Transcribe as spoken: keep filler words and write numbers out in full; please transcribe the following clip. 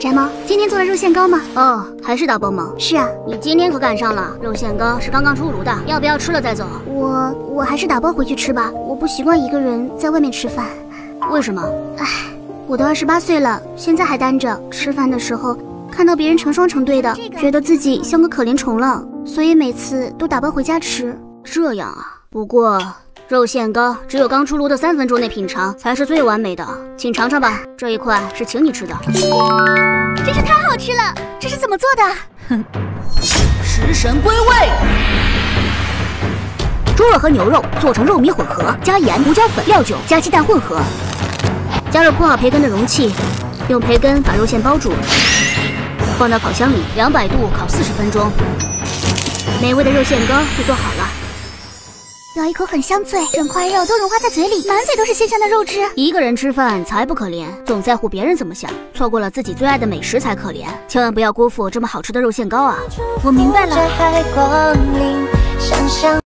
宅猫，今天做了肉馅糕吗？ 哦，还是大帮忙。 是啊， 你今天可赶上了，肉馅糕是刚刚出炉的，要不要吃了再走？ 我我还是打包回去吃吧，我不习惯一个人在外面吃饭。 为什么？ 唉，我都二十八岁了，现在还单着，吃饭的时候看到别人成双成对的，觉得自己像个可怜虫了，所以每次都打包回家吃。 这样啊，不过肉馅糕只有刚出炉的三分钟内品尝才是最完美的，请尝尝吧，这一块是请你吃的。 真是太好吃了，这是怎么做的？ 哼，食神归位。猪肉和牛肉做成肉糜混合，加盐、胡椒粉、料酒，加鸡蛋混合，加入铺好培根的容器，用培根把肉馅包住，放到烤箱里，两百度烤四十分钟，美味的肉馅糕就做好了。 咬一口很香脆，整块肉都融化在嘴里，满嘴都是鲜香的肉汁。 一个人吃饭才不可怜，总在乎别人怎么想，错过了自己最爱的美食才可怜。千万不要辜负这么好吃的肉馅糕啊！ 我明白了。